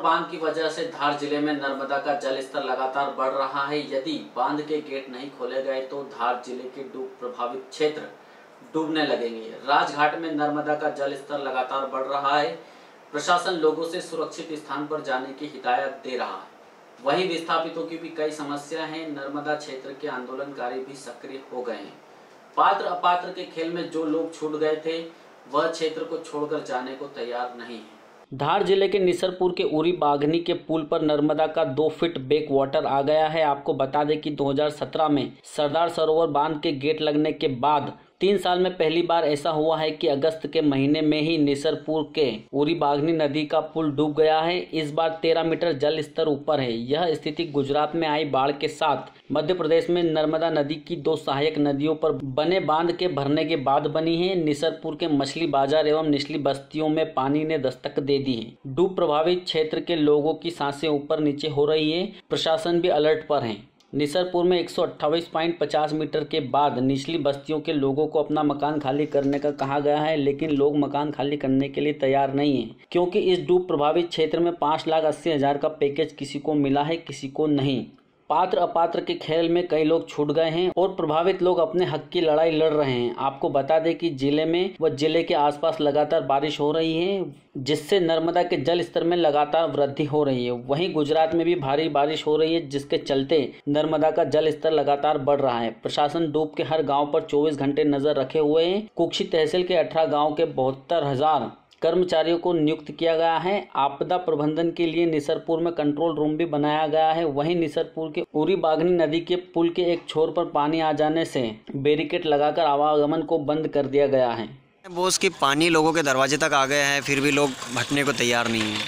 बांध की वजह से धार जिले में नर्मदा का जलस्तर लगातार बढ़ रहा है। यदि बांध के गेट नहीं खोले गए तो धार जिले के डूब प्रभावित क्षेत्र डूबने लगेंगे। राजघाट में नर्मदा का जलस्तर लगातार बढ़ रहा है। प्रशासन लोगों से सुरक्षित स्थान पर जाने की हिदायत दे रहा है। वहीं विस्थापितों की भी कई समस्या हैं। नर्मदा क्षेत्र के आंदोलनकारी भी सक्रिय हो गए हैं। पात्र अपात्र के खेल में जो लोग छूट गए थे वह क्षेत्र को छोड़कर जाने को तैयार नहीं है। धार जिले के निसरपुर के उरी बागनी के पुल पर नर्मदा का 2 फीट बैक वाटर आ गया है। आपको बता दें कि 2017 में सरदार सरोवर बांध के गेट लगने के बाद 3 साल में पहली बार ऐसा हुआ है कि अगस्त के महीने में ही निसरपुर के उरी बागनी नदी का पुल डूब गया है। इस बार 13 मीटर जल स्तर ऊपर है। यह स्थिति गुजरात में आई बाढ़ के साथ मध्य प्रदेश में नर्मदा नदी की 2 सहायक नदियों पर बने बांध के भरने के बाद बनी है। निसरपुर के मछली बाजार एवं निचली बस्तियों में पानी ने दस्तक दे दी है। डूब प्रभावित क्षेत्र के लोगों की सांसें ऊपर नीचे हो रही है। प्रशासन भी अलर्ट पर है। निसरपुर में 128.50 मीटर के बाद निचली बस्तियों के लोगों को अपना मकान खाली करने का कहा गया है, लेकिन लोग मकान खाली करने के लिए तैयार नहीं हैं, क्योंकि इस डूब प्रभावित क्षेत्र में 5,80,000 का पैकेज किसी को मिला है, किसी को नहीं। पात्र अपात्र के खेल में कई लोग छूट गए हैं और प्रभावित लोग अपने हक की लड़ाई लड़ रहे हैं। आपको बता दें कि जिले में व जिले के आसपास लगातार बारिश हो रही है, जिससे नर्मदा के जल स्तर में लगातार वृद्धि हो रही है। वहीं गुजरात में भी भारी बारिश हो रही है, जिसके चलते नर्मदा का जल स्तर लगातार बढ़ रहा है। प्रशासन डूब के हर गाँव पर 24 घंटे नजर रखे हुए हैं। कुक्षी तहसील के 18 गाँव के 72,000 कर्मचारियों को नियुक्त किया गया है। आपदा प्रबंधन के लिए निसरपुर में कंट्रोल रूम भी बनाया गया है। वहीं निसरपुर के उरी बागनी नदी के पुल के एक छोर पर पानी आ जाने से बैरिकेड लगाकर आवागमन को बंद कर दिया गया है। बोस की पानी लोगों के दरवाजे तक आ गया है, फिर भी लोग हटने को तैयार नहीं है।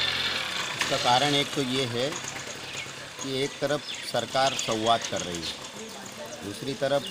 इसका कारण एक तो ये है कि एक तरफ सरकार संवाद कर रही है, दूसरी तरफ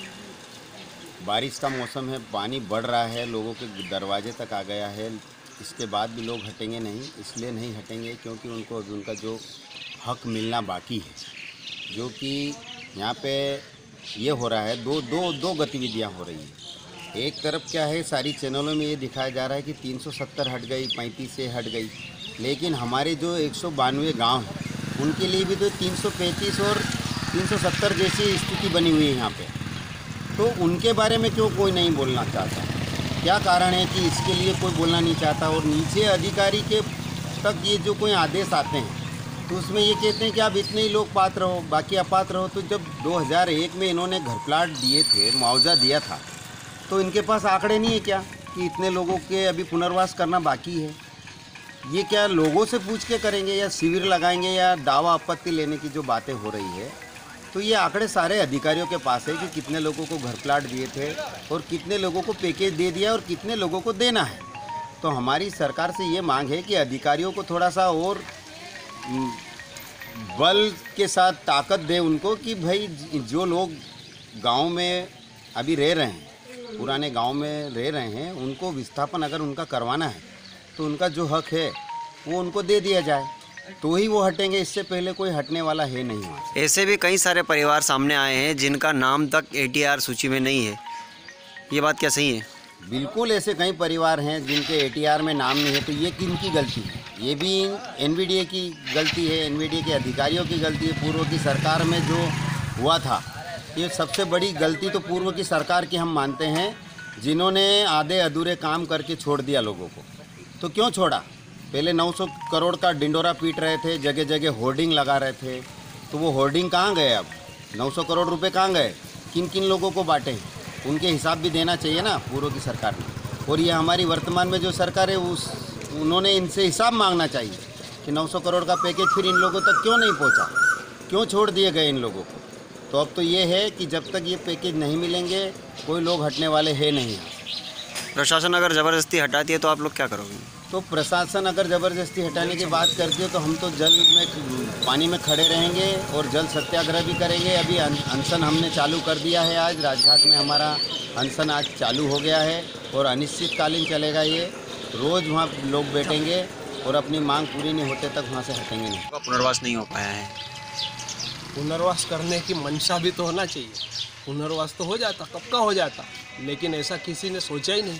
बारिश का मौसम है, पानी बढ़ रहा है, लोगों के दरवाजे तक आ गया है। इसके बाद भी लोग हटेंगे नहीं, इसलिए नहीं हटेंगे क्योंकि उनको अभी उनका जो हक मिलना बाकी है, जो कि यहाँ पे ये हो रहा है। दो गतिविधियाँ हो रही है। एक तरफ क्या है, सारी चैनलों में ये दिखाया जा रहा है कि 370 हट गई, 35 से हट गई, लेकिन हमारे जो 192 गाँव हैं उनके लिए भी तो 335 और 370 जैसी स्थिति बनी हुई है यहाँ पे। तो उनके बारे में क्यों कोई नहीं बोलना चाहता? क्या कारण है कि इसके लिए कोई बोलना नहीं चाहता? और नीचे अधिकारी के तक ये जो कोई आदेश आते हैं तो उसमें ये कहते हैं कि आप इतने ही लोग पात्र हो, बाकी अपात्र हो। तो जब 2001 में इन्होंने घर प्लाट दिए थे, मुआवजा दिया था, तो इनके पास आंकड़े नहीं है क्या कि इतने लोगों के अभी पुनर्वास करना बाकी है? ये क्या लोगों से पूछ के करेंगे या शिविर लगाएंगे या दावा आपत्ति लेने की जो बातें हो रही है? तो ये आंकड़े सारे अधिकारियों के पास है कि कितने लोगों को घर प्लाट दिए थे और कितने लोगों को पैकेज दे दिया और कितने लोगों को देना है। तो हमारी सरकार से ये मांग है कि अधिकारियों को थोड़ा सा और बल के साथ ताकत दे उनको कि भाई जो लोग गांव में अभी रह रहे हैं, पुराने गांव में रह रहे हैं, उनको विस्थापन अगर उनका करवाना है तो उनका जो हक है वो उनको दे दिया जाए, तो ही वो हटेंगे। इससे पहले कोई हटने वाला है नहीं वहाँ। ऐसे भी कई सारे परिवार सामने आए हैं जिनका नाम तक ATR सूची में नहीं है। ये बात क्या सही है? बिल्कुल, ऐसे कई परिवार हैं जिनके ATR में नाम नहीं है। तो ये किनकी गलती है? ये भी NVDA की गलती है, NVDA के अधिकारियों की गलती है। पूर्व की सरकार में जो हुआ था, ये सबसे बड़ी गलती तो पूर्व की सरकार की हम मानते हैं, जिन्होंने आधे अधूरे काम करके छोड़ दिया लोगों को। तो क्यों छोड़ा? पहले 900 करोड़ का डिंडोरा पीट रहे थे, जगह जगह होर्डिंग लगा रहे थे, तो वो होर्डिंग कहाँ गए? अब 900 करोड़ रुपए कहाँ गए? किन किन लोगों को बांटे हैं? उनके हिसाब भी देना चाहिए ना पूर्व की सरकार ने। और ये हमारी वर्तमान में जो सरकार है उन्होंने इनसे हिसाब मांगना चाहिए कि 900 करोड़ का पैकेज फिर इन लोगों तक क्यों नहीं पहुँचा, क्यों छोड़ दिए गए इन लोगों को। तो अब तो ये है कि जब तक ये पैकेज नहीं मिलेंगे कोई लोग हटने वाले हैं नहीं। प्रशासन अगर ज़बरदस्ती हटाती है तो आप लोग क्या करोगे? तो प्रशासन अगर ज़बरदस्ती हटाने की बात करती है तो हम तो जल में पानी में खड़े रहेंगे और जल सत्याग्रह भी करेंगे। अभी अनशन हमने चालू कर दिया है। आज राजघाट में हमारा अनशन आज चालू हो गया है और अनिश्चितकालीन चलेगा। ये रोज़ वहाँ लोग बैठेंगे और अपनी मांग पूरी नहीं होते तक वहाँ से हटेंगे नहीं। पुनर्वास नहीं हो पाया है। पुनर्वास करने की मंशा भी तो होना चाहिए। पुनर्वास तो हो जाता, कब का हो जाता, लेकिन ऐसा किसी ने सोचा ही नहीं।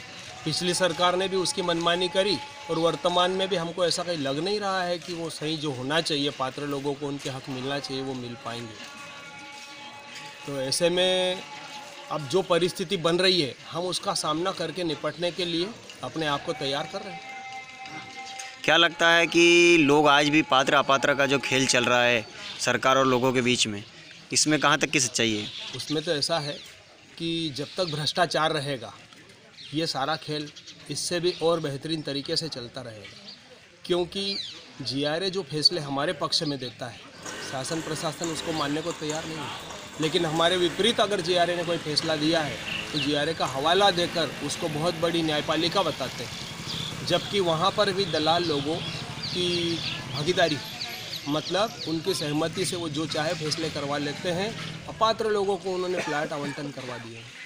पिछली सरकार ने भी उसकी मनमानी करी और वर्तमान में भी हमको ऐसा कहीं लग नहीं रहा है कि वो सही जो होना चाहिए, पात्र लोगों को उनके हक मिलना चाहिए, वो मिल पाएंगे। तो ऐसे में अब जो परिस्थिति बन रही है, हम उसका सामना करके निपटने के लिए अपने आप को तैयार कर रहे हैं। क्या लगता है कि लोग आज भी पात्र अपात्र का जो खेल चल रहा है सरकार और लोगों के बीच में, इसमें कहाँ तक की सच्चाई है? उसमें तो ऐसा है कि जब तक भ्रष्टाचार रहेगा, ये सारा खेल इससे भी और बेहतरीन तरीके से चलता रहेगा। क्योंकि GRA जो फैसले हमारे पक्ष में देता है, शासन प्रशासन उसको मानने को तैयार नहीं है। लेकिन हमारे विपरीत अगर GRA ने कोई फैसला दिया है तो GRA का हवाला देकर उसको बहुत बड़ी न्यायपालिका बताते हैं, जबकि वहाँ पर भी दलाल लोगों की भागीदारी, मतलब उनकी सहमति से वो जो चाहे फैसले करवा लेते हैं। अपात्र लोगों को उन्होंने प्लाट आवंटन करवा दिए हैं।